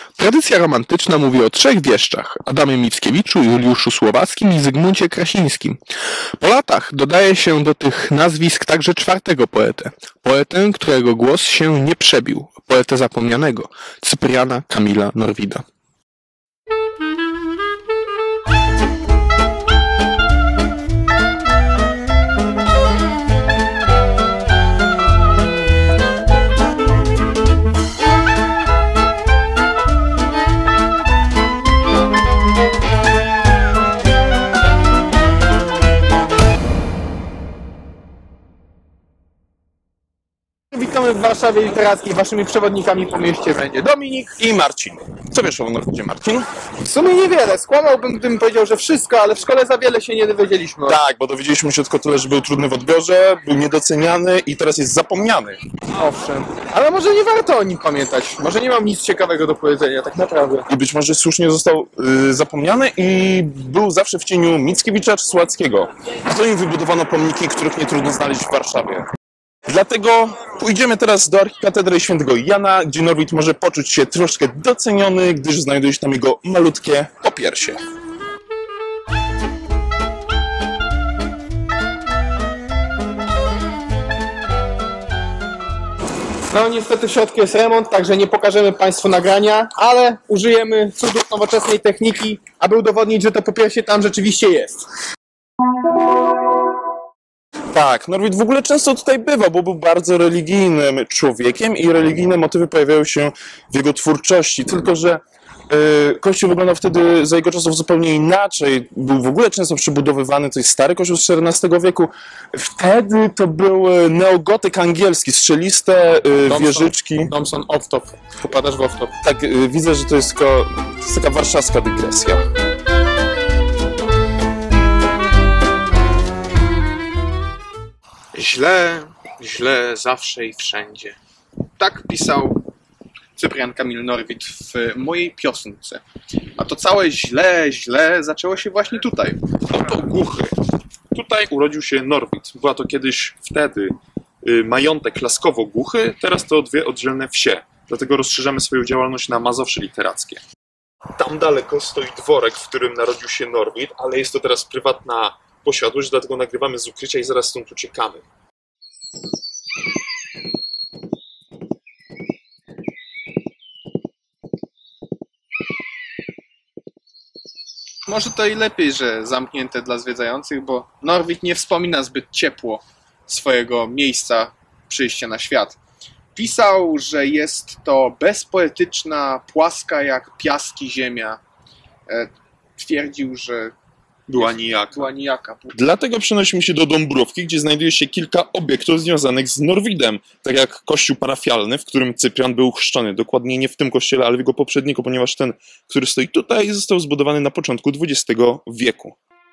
Tradycja romantyczna mówi o trzech wieszczach: Adamie Mickiewiczu, Juliuszu Słowackim i Zygmuncie Krasińskim. Po latach dodaje się do tych nazwisk także czwartego poetę. Poetę, którego głos się nie przebił. Poetę zapomnianego. Cypriana Kamila Norwida. Witamy w Warszawie Literackiej. Waszymi przewodnikami po mieście będzie Dominik i Marcin. Co wiesz o Norwidzie, Marcin? W sumie niewiele. Skłamałbym, gdybym powiedział, że wszystko, ale w szkole za wiele się nie dowiedzieliśmy. Tak, bo dowiedzieliśmy się tylko tyle, że był trudny w odbiorze, był niedoceniany i teraz jest zapomniany. Owszem, ale może nie warto o nim pamiętać. Może nie mam nic ciekawego do powiedzenia, tak naprawdę. I być może słusznie został zapomniany i był zawsze w cieniu Mickiewicza czy Słowackiego. A to im wybudowano pomniki, których nie trudno znaleźć w Warszawie. Dlatego pójdziemy teraz do Archikatedry Świętego Jana, gdzie Norwid może poczuć się troszkę doceniony, gdyż znajduje się tam jego malutkie popiersie. No niestety w środku jest remont, także nie pokażemy Państwu nagrania, ale użyjemy cudów nowoczesnej techniki, aby udowodnić, że to popiersie tam rzeczywiście jest. Tak, Norwid w ogóle często tutaj bywa, bo był bardzo religijnym człowiekiem i religijne motywy pojawiają się w jego twórczości, tylko że kościół wyglądał wtedy za jego czasów zupełnie inaczej. Był w ogóle często przebudowywany, to jest stary kościół z XIV wieku. Wtedy to był neogotyk angielski, strzeliste wieżyczki. Thompson off-top, popadasz w off-top. Tak, widzę, że to jest taka warszawska dygresja. Źle, źle, zawsze i wszędzie. Tak pisał Cyprian Kamil Norwid w mojej piosence. A to całe źle, źle zaczęło się właśnie tutaj. Oto Głuchy. Tutaj urodził się Norwid. Była to kiedyś wtedy majątek Laskowo-Głuchy, teraz to dwie oddzielne wsie. Dlatego rozszerzamy swoją działalność na Mazowsze literackie. Tam daleko stoi dworek, w którym narodził się Norwid, ale jest to teraz prywatna posiadłość, dlatego nagrywamy z ukrycia i zaraz stąd uciekamy. Może to i lepiej, że zamknięte dla zwiedzających, bo Norwid nie wspomina zbyt ciepło swojego miejsca przyjścia na świat. Pisał, że jest to bezpoetyczna, płaska jak piaski ziemia. Twierdził, że była nijaka. Dlatego przenosimy się do Dąbrówki, gdzie znajduje się kilka obiektów związanych z Norwidem, tak jak kościół parafialny, w którym Cyprian był chrzczony. Dokładnie nie w tym kościele, ale w jego poprzedniku, ponieważ ten, który stoi tutaj, został zbudowany na początku XX wieku.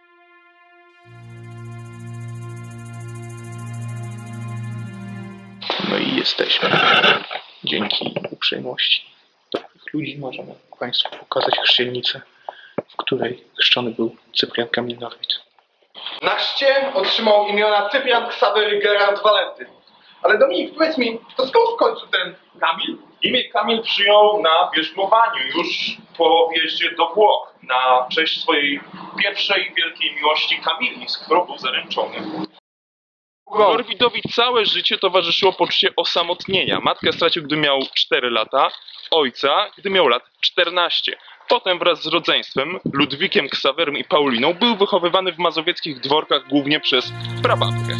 No i jesteśmy. Dzięki uprzejmości dobrych ludzi możemy Państwu pokazać chrzcielnicę, w której chrzczony był Cyprian Kamil Norwid. Na chrzcie otrzymał imiona Cyprian Ksawery Gerard Walenty. Ale Dominik, powiedz mi, to skąd w końcu ten Kamil? Imię Kamil przyjął na bierzmowaniu już po wjeździe do Włoch na cześć swojej pierwszej wielkiej miłości Kamili, z którą był zaręczony. Norwidowi całe życie towarzyszyło poczucie osamotnienia. Matkę stracił, gdy miał 4 lata, ojca, gdy miał lat 14. Potem wraz z rodzeństwem, Ludwikiem, Ksawerym i Pauliną, był wychowywany w mazowieckich dworkach głównie przez prababkę.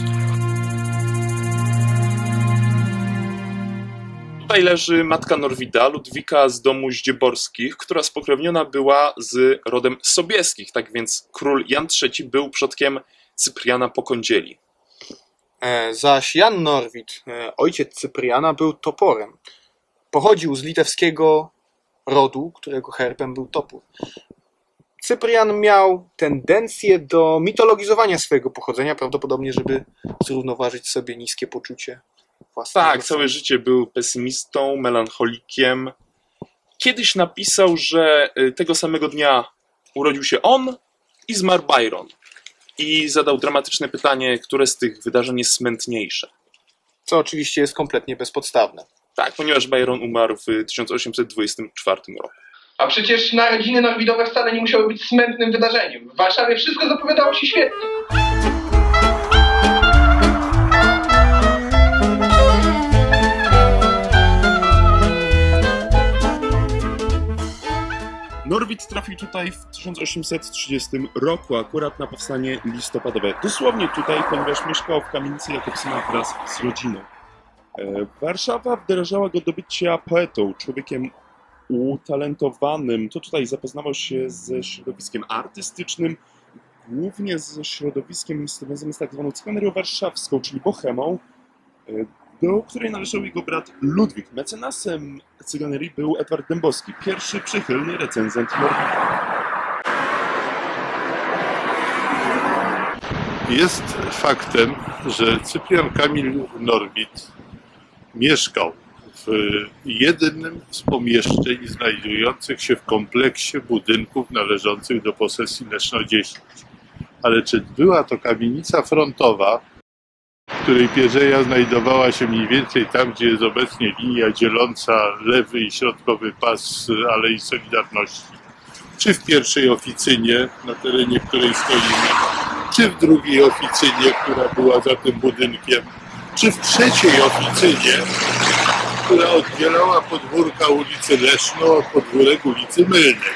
Tutaj leży matka Norwida, Ludwika z domu Zdzieborskich, która spokrewniona była z rodem Sobieskich, tak więc król Jan III był przodkiem Cypriana Pokądzieli. Zaś Jan Norwid, ojciec Cypriana, był toporem. Pochodził z litewskiego rodu, którego herbem był topór. Cyprian miał tendencję do mitologizowania swojego pochodzenia, prawdopodobnie, żeby zrównoważyć sobie niskie poczucie własnego. Tak, całe życie był pesymistą, melancholikiem. Kiedyś napisał, że tego samego dnia urodził się on i zmarł Byron. I zadał dramatyczne pytanie, które z tych wydarzeń jest smętniejsze. Co oczywiście jest kompletnie bezpodstawne. Tak, ponieważ Byron umarł w 1824 roku. A przecież narodziny Norwidowe wcale nie musiały być smętnym wydarzeniem. W Warszawie wszystko zapowiadało się świetnie. Norwid trafił tutaj w 1830 roku, akurat na powstanie listopadowe. Dosłownie tutaj, ponieważ mieszkał w kamienicy Jakobsena wraz z rodziną. Warszawa wdrażała go do bycia poetą, człowiekiem utalentowanym. To tutaj zapoznawał się ze środowiskiem artystycznym, głównie ze środowiskiem związanym z tak zwaną cyganerią warszawską, czyli bohemą, do której należał jego brat Ludwik. Mecenasem cyganerii był Edward Dębowski, pierwszy przychylny recenzent Norwida. Jest faktem, że Cyprian Kamil Norwid mieszkał w jednym z pomieszczeń znajdujących się w kompleksie budynków należących do posesji Leszno 10. Ale czy była to kamienica frontowa, w której pierzeja znajdowała się mniej więcej tam, gdzie jest obecnie linia dzieląca lewy i środkowy pas Alei Solidarności, czy w pierwszej oficynie, na terenie której stoimy, czy w drugiej oficynie, która była za tym budynkiem, czy w trzeciej oficynie, która oddzielała podwórka ulicy Leszno od podwórek ulicy Mylnej.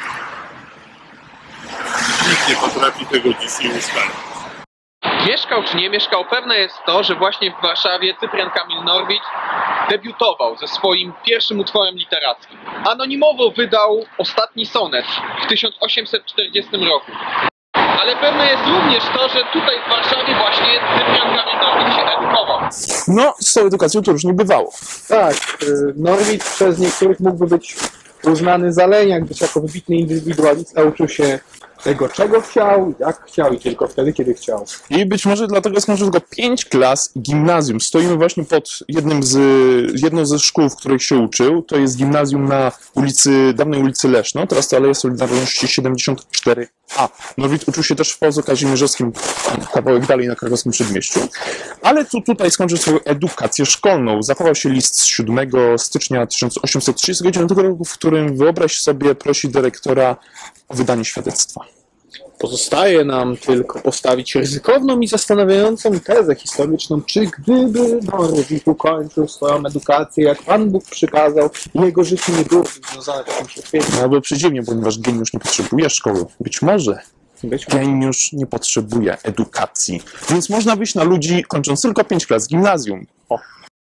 Nikt nie potrafi tego dzisiaj ustalić. Mieszkał czy nie mieszkał, pewne jest to, że właśnie w Warszawie Cyprian Kamil Norwid debiutował ze swoim pierwszym utworem literackim. Anonimowo wydał ostatni sonet w 1840 roku. Ale pewne jest również to, że tutaj w Warszawie właśnie Cyprian Kamil Norwid się edukował. No, z tą edukacją to już nie bywało. Tak, Norwid przez niektórych mógłby być uznany za leniak, gdyż jako wybitny indywidualista uczył się tego, czego chciał, jak chciał i tylko wtedy, kiedy chciał. I być może dlatego skończył tylko 5 klas gimnazjum. Stoimy właśnie pod jedną ze szkół, w której się uczył. To jest gimnazjum na dawnej ulicy Leszno, teraz to Aleja Solidarności 74A. Norwid uczył się też w Pałacu Kazimierzowskim, kawałek dalej na Krakowskim Przedmieściu. Ale tutaj skończył swoją edukację szkolną. Zachował się list z 7 stycznia 1839 roku, w którym, wyobraź sobie, prosi dyrektora o wydanie świadectwa. Pozostaje nam tylko postawić ryzykowną i zastanawiającą tezę historyczną, czy gdyby Norwid ukończył swoją edukację, jak Pan Bóg przykazał, jego życie nie byłoby związane takim prześwietnym. No bo przeciwnie, ponieważ geniusz nie potrzebuje szkoły. Być może geniusz nie potrzebuje edukacji. Więc można wyjść na ludzi kończąc tylko 5 klas gimnazjum. O.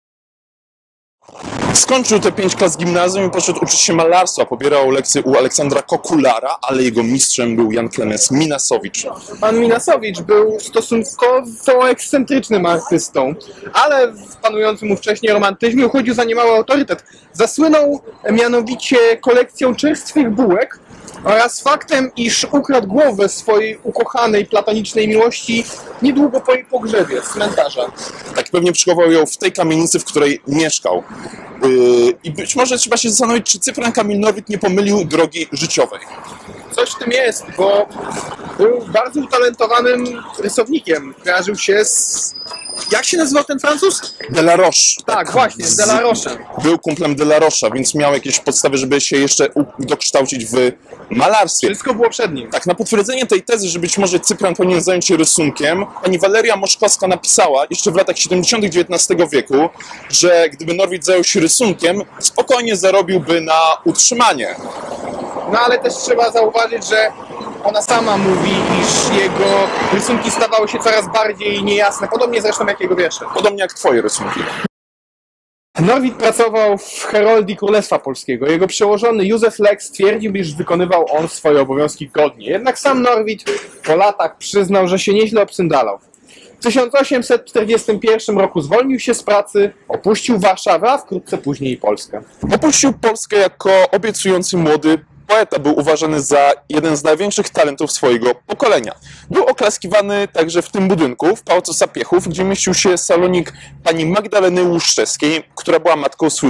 Skończył te 5 klas gimnazjum i poszedł uczyć się malarstwa. Pobierał lekcje u Aleksandra Kokulara, ale jego mistrzem był Jan Klemens Minasowicz. Pan Minasowicz był stosunkowo ekscentrycznym artystą, ale w panującym mu wcześniej romantyzmie uchodził za niemały autorytet. Zasłynął mianowicie kolekcją czerstwych bułek oraz faktem, iż ukradł głowę swojej ukochanej platonicznej miłości niedługo po jej pogrzebie z cmentarza. Tak, pewnie przechował ją w tej kamienicy, w której mieszkał. I być może trzeba się zastanowić, czy Cyprian Kamil Norwid nie pomylił drogi życiowej. Coś w tym jest, bo był bardzo utalentowanym rysownikiem. Kojarzył się z... Jak się nazywał ten Francuz? Delaroche. Tak, właśnie, z Delarochem. Był kumplem Delaroche'a, więc miał jakieś podstawy, żeby się jeszcze dokształcić w malarstwie. Wszystko było przed nim. Tak, na potwierdzenie tej tezy, że być może Cyprian powinien zająć się rysunkiem, pani Waleria Moszkowska napisała jeszcze w latach 70. XIX wieku, że gdyby Norwid zajął się rysunkiem, spokojnie zarobiłby na utrzymanie. No ale też trzeba zauważyć, że ona sama mówi, iż jego rysunki stawały się coraz bardziej niejasne, podobnie zresztą jak jego wiersze. Podobnie jak twoje rysunki. Norwid pracował w Heroldii Królestwa Polskiego. Jego przełożony Józef Lek stwierdził, iż wykonywał on swoje obowiązki godnie. Jednak sam Norwid po latach przyznał, że się nieźle obsyndalał. W 1841 roku zwolnił się z pracy, opuścił Warszawę, a wkrótce później Polskę. Opuścił Polskę jako obiecujący młody poeta. Był uważany za jeden z największych talentów swojego pokolenia. Był oklaskiwany także w tym budynku, w Pałacu Sapiechów, gdzie mieścił się salonik pani Magdaleny Łuszczewskiej, która była matką słynnej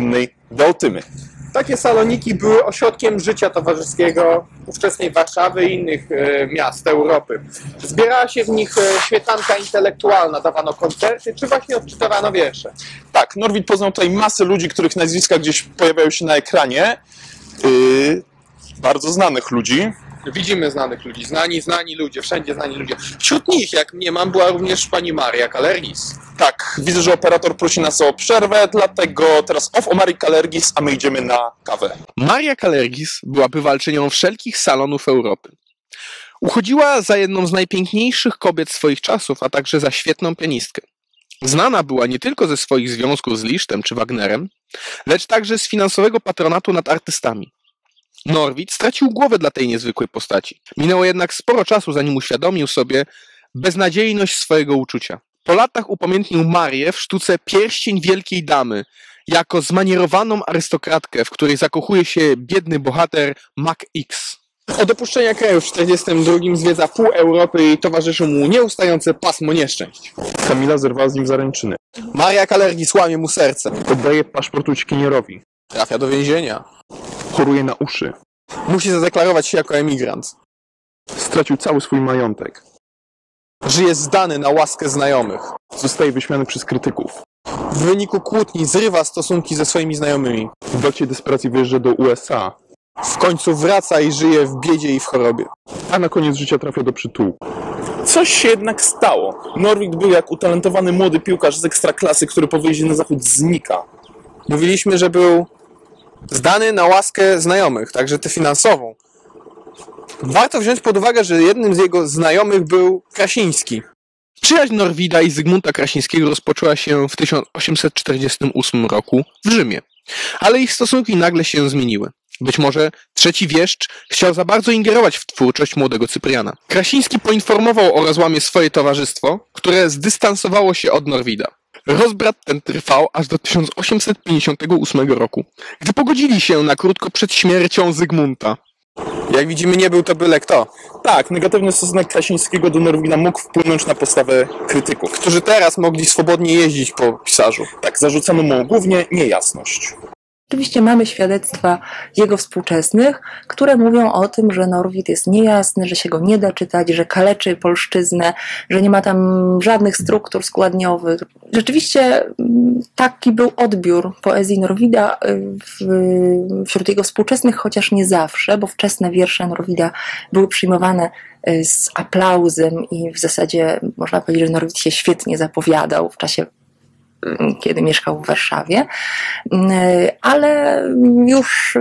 Beotymy. Takie saloniki były ośrodkiem życia towarzyskiego ówczesnej Warszawy i innych miast Europy. Zbierała się w nich śmietanka intelektualna, dawano koncerty, czy właśnie odczytywano wiersze. Tak, Norwid poznał tutaj masę ludzi, których nazwiska gdzieś pojawiają się na ekranie. Bardzo znanych ludzi. Widzimy znanych ludzi, znani ludzie, wszędzie znani ludzie. Wśród nich, jak mniemam, była również pani Maria Kalergis. Tak, widzę, że operator prosi nas o przerwę, dlatego teraz off o Marii Kalergis, a my idziemy na kawę. Maria Kalergis była bywalczynią wszelkich salonów Europy. Uchodziła za jedną z najpiękniejszych kobiet swoich czasów, a także za świetną pianistkę. Znana była nie tylko ze swoich związków z Lisztem czy Wagnerem, lecz także z finansowego patronatu nad artystami. Norwid stracił głowę dla tej niezwykłej postaci. Minęło jednak sporo czasu, zanim uświadomił sobie beznadziejność swojego uczucia. Po latach upamiętnił Marię w sztuce Pierścień Wielkiej Damy jako zmanierowaną arystokratkę, w której zakochuje się biedny bohater Mac X. Od opuszczenia kraju w 1942 zwiedza pół Europy i towarzyszy mu nieustające pasmo nieszczęść. Kamila zerwała z nim zaręczyny. Maria Kalergis łamie mu serce. Oddaje paszport uciekinierowi. Trafia do więzienia. Choruje na uszy. Musi zadeklarować się jako emigrant. Stracił cały swój majątek. Żyje zdany na łaskę znajomych. Zostaje wyśmiany przez krytyków. W wyniku kłótni zrywa stosunki ze swoimi znajomymi. W akcie desperacji wyjeżdża do USA. W końcu wraca i żyje w biedzie i w chorobie. A na koniec życia trafia do przytułku. Coś się jednak stało. Norwid był jak utalentowany młody piłkarz z ekstraklasy, który po wyjeździe na zachód znika. Mówiliśmy, że był zdany na łaskę znajomych, także tę finansową. Warto wziąć pod uwagę, że jednym z jego znajomych był Krasiński. Przyjaźń Norwida i Zygmunta Krasińskiego rozpoczęła się w 1848 roku w Rzymie, ale ich stosunki nagle się zmieniły. Być może trzeci wieszcz chciał za bardzo ingerować w twórczość młodego Cypriana. Krasiński poinformował o rozłamie swoje towarzystwo, które zdystansowało się od Norwida. Rozbrat ten trwał aż do 1858 roku, gdy pogodzili się na krótko przed śmiercią Zygmunta. Jak widzimy, nie był to byle kto. Tak, negatywny stosunek Krasińskiego do Norwida mógł wpłynąć na postawę krytyków, Którzy teraz mogli swobodnie jeździć po pisarzu. tak, zarzucano mu głównie niejasność. Oczywiście mamy świadectwa jego współczesnych, które mówią o tym, że Norwid jest niejasny, że się go nie da czytać, że kaleczy polszczyznę, że nie ma tam żadnych struktur składniowych. Rzeczywiście taki był odbiór poezji Norwida wśród jego współczesnych, chociaż nie zawsze, bo wczesne wiersze Norwida były przyjmowane z aplauzem i w zasadzie można powiedzieć, że Norwid się świetnie zapowiadał w czasie, kiedy mieszkał w Warszawie, ale już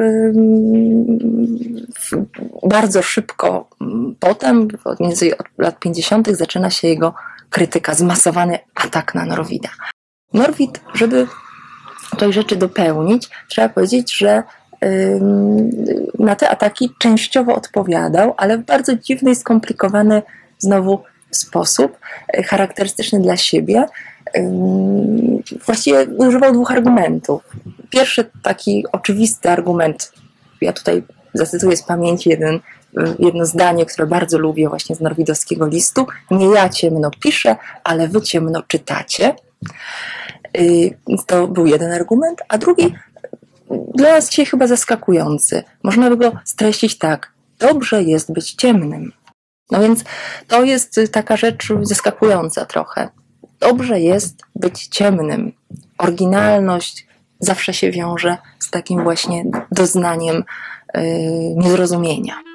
bardzo szybko potem, mniej więcej od lat 50. zaczyna się jego krytyka, zmasowany atak na Norwida. Norwid, żeby tej rzeczy dopełnić, trzeba powiedzieć, że na te ataki częściowo odpowiadał, ale w bardzo dziwny i skomplikowany znowu sposób, charakterystyczny dla siebie. Właściwie używał dwóch argumentów. Pierwszy taki oczywisty argument, ja tutaj zacytuję z pamięci jedno zdanie, które bardzo lubię właśnie z norwidowskiego listu. Nie ja ciemno piszę, ale wy ciemno czytacie. To był jeden argument, a drugi dla nas dzisiaj chyba zaskakujący. Można by go streścić tak. Dobrze jest być ciemnym. No więc to jest taka rzecz zaskakująca trochę. Dobrze jest być ciemnym. Oryginalność zawsze się wiąże z takim właśnie doznaniem niezrozumienia.